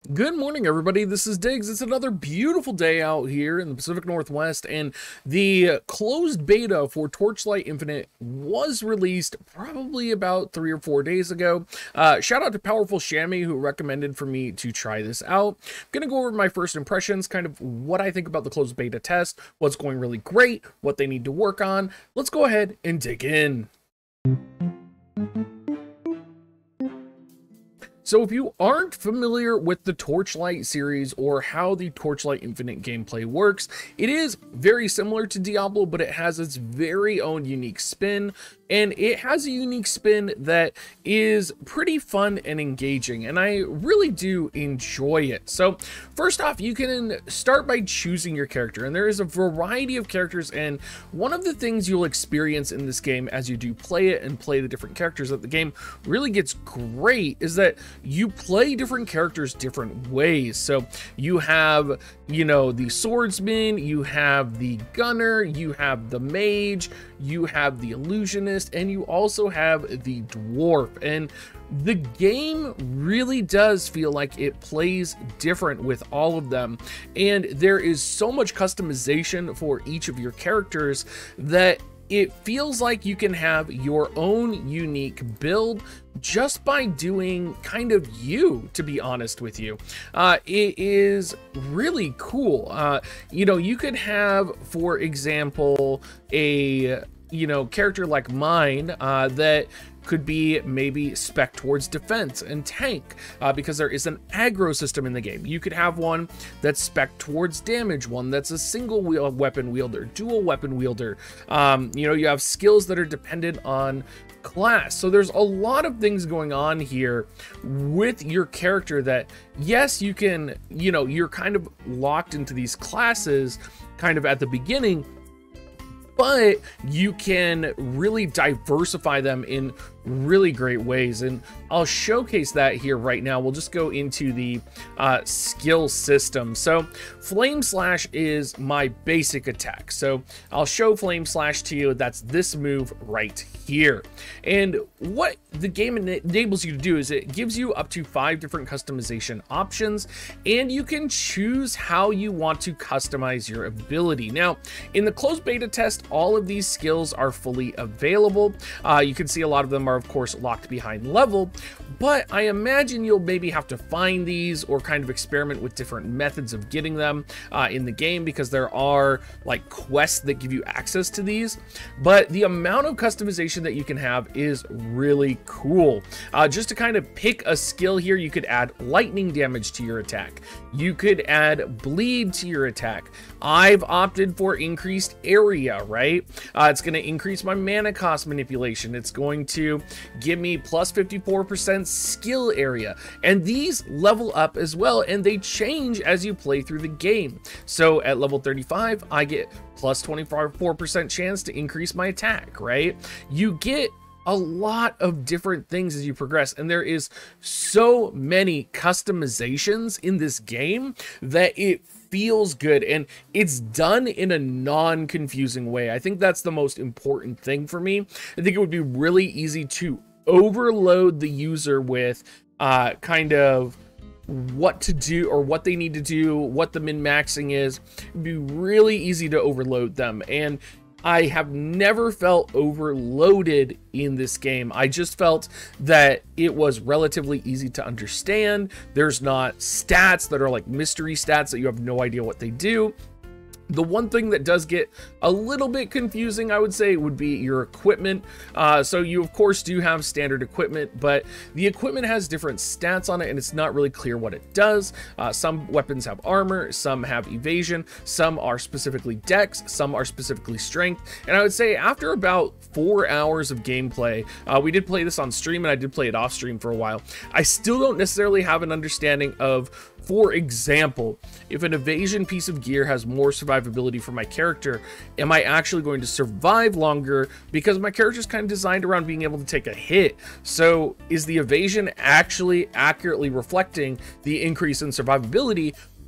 Good morning, everybody. This is Diggs. It's another beautiful day out here in the Pacific Northwest, and the closed beta for Torchlight Infinite was released probably about 3 or 4 days ago. Shout out to Powerful Shammy, who recommended for me to try this out. I'm going to go over my first impressions, kind of what I think about the closed beta test, what's going really great, what they need to work on. Let's go ahead and dig in. So if you aren't familiar with the Torchlight series or how the Torchlight Infinite gameplay works, it is very similar to Diablo, but it has its very own unique spin, and it has a unique spin that is pretty fun and engaging, and I really do enjoy it. So first off, you can start by choosing your character, and there is a variety of characters, and one of the things you'll experience in this game as you do play it and play the different characters that the game really gets great is that you play different characters different ways. So you have, the swordsman, you have the gunner, you have the mage, you have the illusionist, and you also have the dwarf. And the game really does feel like it plays different with all of them, and there is so much customization for each of your characters that it feels like you can have your own unique build just by doing kind of you, to be honest with you. It is really cool. You could have, for example, a character like mine that could be maybe spec towards defense and tank because there is an aggro system in the game. You could have one that's spec towards damage, one that's a single weapon wielder, dual weapon wielder. You have skills that are dependent on class. So there's a lot of things going on here with your character that, yes, you can, you're kind of locked into these classes kind of at the beginning, but you can really diversify them in really great ways, and I'll showcase that here right now. We'll just go into the skill system. So Flame Slash is my basic attack, so I'll show Flame Slash to you. That's this move right here, and what the game enables you to do is it gives you up to 5 different customization options, and you can choose how you want to customize your ability. Now, in the closed beta test, all of these skills are fully available. You can see a lot of them are, of course, locked behind level, but I imagine you'll maybe have to find these or kind of experiment with different methods of getting them in the game, because there are like quests that give you access to these. But the amount of customization that you can have is really cool. Just to kind of pick a skill here, you could add lightning damage to your attack. You could add bleed to your attack. I've opted for increased area, right? It's going to increase my mana cost manipulation. It's going to give me plus 54% skill area. And these level up as well, and they change as you play through the game. So at level 35, I get plus 24% chance to increase my attack, right? You get a lot of different things as you progress, and there is so many customizations in this game that it feels good, and it's done in a non-confusing way. I think that's the most important thing for me. I think it would be really easy to overload the user with kind of what to do or what they need to do, what the min-maxing is. It'd be really easy to overload them, and I have never felt overloaded in this game. I just felt that it was relatively easy to understand. There's not stats that are like mystery stats that you have no idea what they do. The one thing that does get a little bit confusing, I would say, would be your equipment. So you, of course, do have standard equipment, but the equipment has different stats on it, and it's not really clear what it does. Some weapons have armor, some have evasion, some are specifically dex, some are specifically strength. And I would say after about 4 hours of gameplay, we did play this on stream, and I did play it off stream for a while. I still don't necessarily have an understanding of, for example, if an evasion piece of gear has more survivability for my character, am I actually going to survive longer because my character is kind of designed around being able to take a hit? So is the evasion actually accurately reflecting the increase in survivability,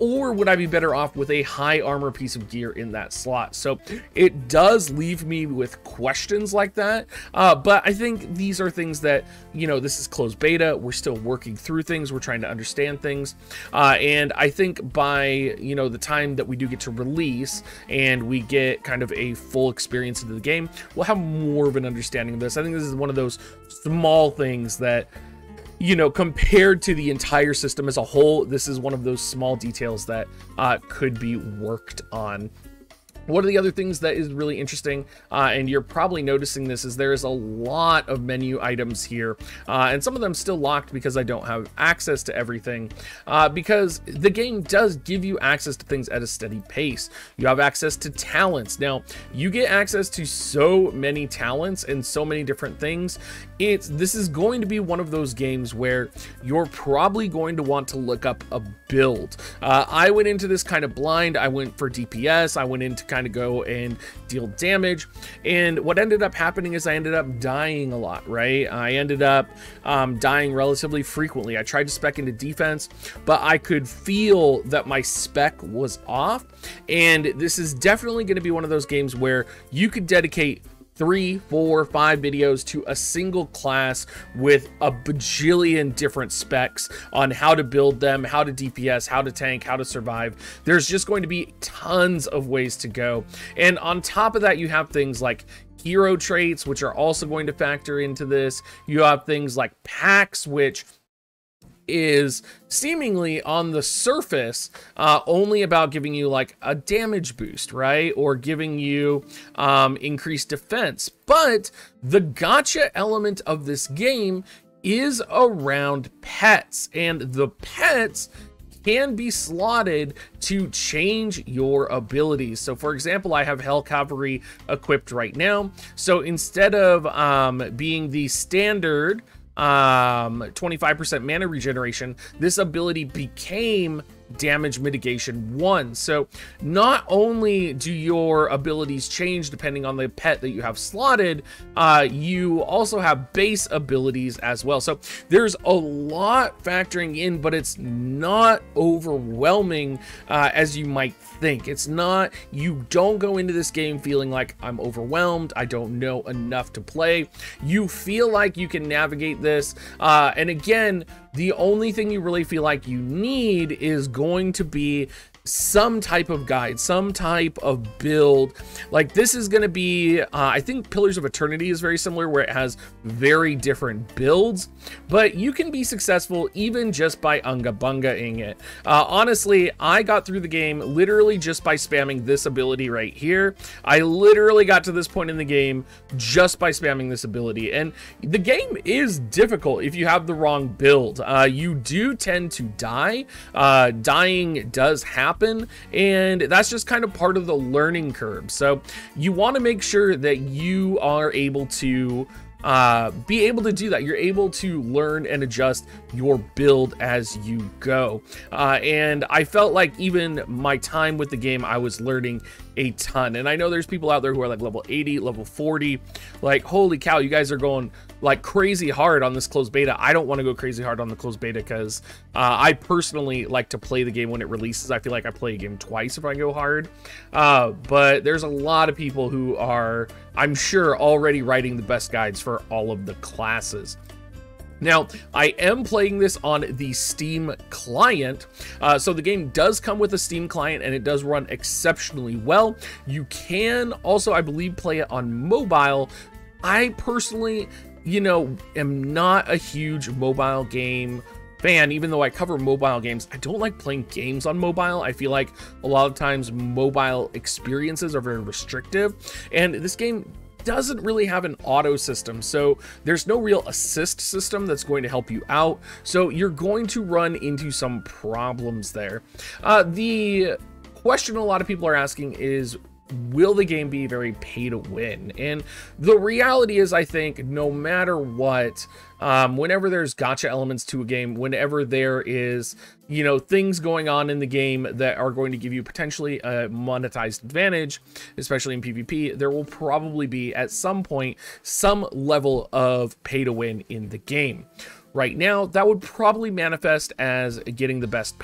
or would I be better off with a high armor piece of gear in that slot? So it does leave me with questions like that, but I think these are things that, you know, this is closed beta, we're still working through things, we're trying to understand things, and I think by, you know, the time that we do get to release and we get kind of a full experience into the game, we'll have more of an understanding of this. I think this is one of those small things that, you know, compared to the entire system as a whole, this is one of those small details that could be worked on. One of the other things that is really interesting, and you're probably noticing this, is there is a lot of menu items here, and some of them still locked because I don't have access to everything, because the game does give you access to things at a steady pace. You have access to talents. Now, you get access to so many talents and so many different things. This is going to be one of those games where you're probably going to want to look up a build. I went into this kind of blind. I went for DPS. I went into kind of go and deal damage, and what ended up happening is I ended up dying a lot, right? I ended up dying relatively frequently. I tried to spec into defense, but I could feel that my spec was off, and this is definitely going to be one of those games where you could dedicate 3, 4, 5 videos to a single class with a bajillion different specs on how to build them, how to DPS, how to tank, how to survive. There's just going to be tons of ways to go. And on top of that, you have things like hero traits, which are also going to factor into this. You have things like packs, which is seemingly on the surface only about giving you like a damage boost, right? Or giving you increased defense. But the gacha element of this game is around pets, and the pets can be slotted to change your abilities. So for example, I have Hell Cavalry equipped right now. So instead of being the standard 25% mana regeneration, this ability became damage mitigation 1. So not only do your abilities change depending on the pet that you have slotted, you also have base abilities as well. So there's a lot factoring in, but it's not overwhelming as you might think. It's not, you don't go into this game feeling like I'm overwhelmed, I don't know enough to play. You feel like you can navigate this, and again, the only thing you really feel like you need is going to be some type of guide, some type of build. Like this is going to be, I think Pillars of Eternity is very similar, where it has very different builds, but you can be successful even just by unga bungaing it. Honestly, I got through the game literally just by spamming this ability right here. I literally got to this point in the game just by spamming this ability, and the game is difficult if you have the wrong build. You do tend to die. Dying does happen, and that's just kind of part of the learning curve. So you want to make sure that you are able to be able to do that. You're able to learn and adjust your build as you go. And I felt like even my time with the game, I was learning a ton. And I know there's people out there who are like level 80, level 40, like, holy cow, you guys are going like crazy hard on this closed beta. I don't want to go crazy hard on the closed beta because I personally like to play the game when it releases. I feel like I play a game twice if I go hard. But there's a lot of people who are, I'm sure, already writing the best guides for all of the classes. Now, I am playing this on the Steam client, so the game does come with a Steam client, and it does run exceptionally well. You can also, I believe, play it on mobile. I personally, you know, am not a huge mobile game fan. Even though I cover mobile games, I don't like playing games on mobile. I feel like a lot of times mobile experiences are very restrictive, and this game doesn't really have an auto system, so there's no real assist system that's going to help you out, so you're going to run into some problems there. The question a lot of people are asking is, will the game be very pay to win? And the reality is, I think no matter what, whenever there's gacha elements to a game, whenever there is, you know, things going on in the game that are going to give you potentially a monetized advantage, especially in PvP, there will probably be at some point some level of pay to win in the game. right now, that would probably manifest as getting the best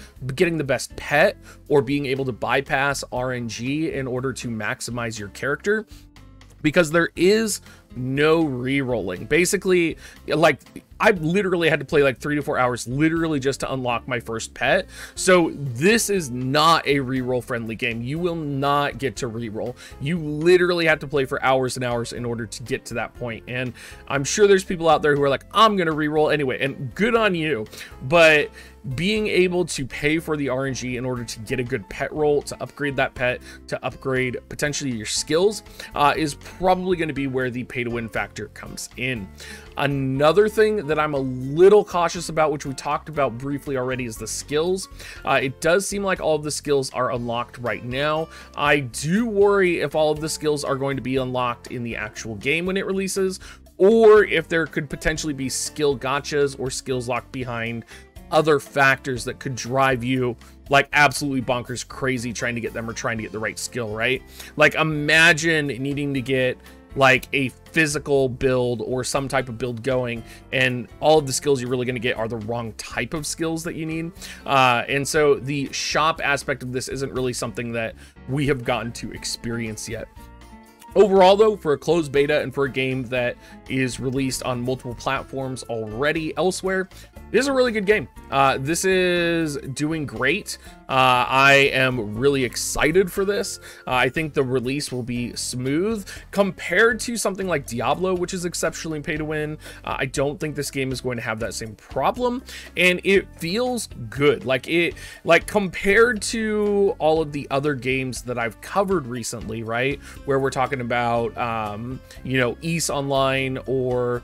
pet, or being able to bypass RNG in order to maximize your character, because there is no re-rolling. Basically, like, I've literally had to play like 3 to 4 hours literally just to unlock my first pet. So this is not a re-roll friendly game. You will not get to re-roll. You literally have to play for hours and hours in order to get to that point. And I'm sure there's people out there who are like, I'm gonna re-roll anyway, and good on you. But being able to pay for the RNG in order to get a good pet roll, to upgrade that pet, to upgrade potentially your skills, is probably going to be where the pay to win factor comes in. Another thing that I'm a little cautious about, which we talked about briefly already, is the skills. It does seem like all of the skills are unlocked right now. I do worry if all of the skills are going to be unlocked in the actual game when it releases, or if there could potentially be skill gotchas or skills locked behind other factors that could drive you like absolutely bonkers crazy trying to get them, or trying to get the right skill, right? Like, imagine needing to get like a physical build or some type of build going, and all of the skills you're really going to get are the wrong type of skills that you need. And so the shop aspect of this isn't really something that we have gotten to experience yet. Overall, though, for a closed beta and for a game that is released on multiple platforms already elsewhere, it is a really good game. This is doing great. I am really excited for this. I think the release will be smooth compared to something like Diablo, which is exceptionally pay to win. I don't think this game is going to have that same problem, and it feels good. Like compared to all of the other games that I've covered recently, right? Where we're talking about, you know, Ys Online, or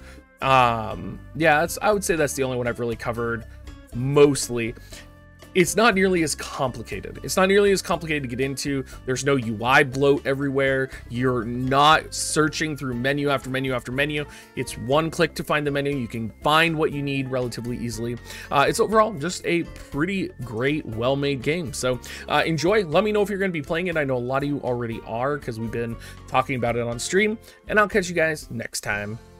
yeah, I would say that's the only one I've really covered mostly. It's not nearly as complicated. It's not nearly as complicated to get into. There's no UI bloat everywhere. You're not searching through menu after menu after menu. It's one click to find the menu. You can find what you need relatively easily. It's overall just a pretty great, well-made game. So enjoy. Let me know if you're going to be playing it. I know a lot of you already are, because we've been talking about it on stream, and I'll catch you guys next time.